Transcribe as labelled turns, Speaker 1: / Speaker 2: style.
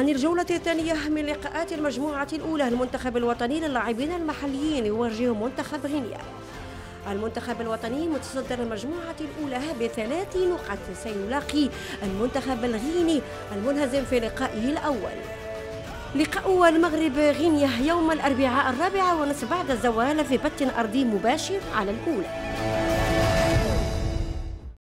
Speaker 1: عن الجولة الثانية من لقاءات المجموعة الأولى، المنتخب الوطني للاعبين المحليين يواجه منتخب غينيا. المنتخب الوطني متصدر المجموعة الأولى ب3 نقاط، سيلاقي المنتخب الغيني المنهزم في لقائه الأول. لقاء المغرب غينيا يوم الأربعاء 4:30 بعد الزوال في بث أرضي مباشر على الأولى.